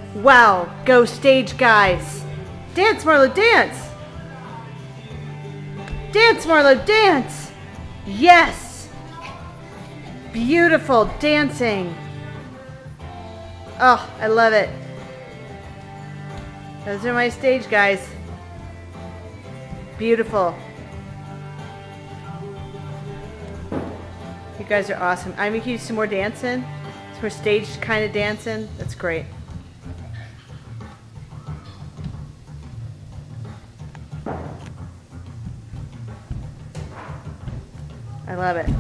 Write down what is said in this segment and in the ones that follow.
Wow, go stage guys. Dance, Marlo, dance. Dance, Marlo, dance. Yes. Beautiful dancing. Oh, I love it. Those are my stage guys. Beautiful. You guys are awesome. I'm gonna use some more dancing. Some more stage kind of dancing. That's great. I love it.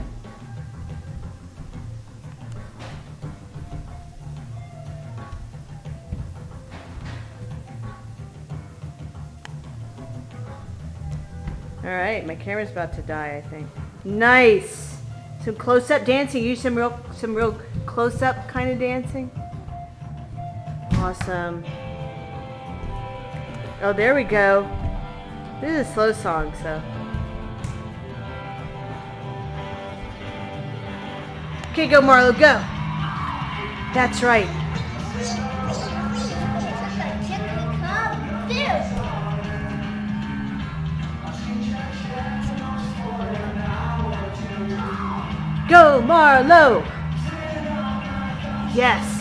All right, my camera's about to die, I think. Nice. Some close-up dancing. Use some real close-up kind of dancing. Awesome. Oh, there we go. This is a slow song, so. Okay, go Marlo, go. That's right. Go Marlo. Yes.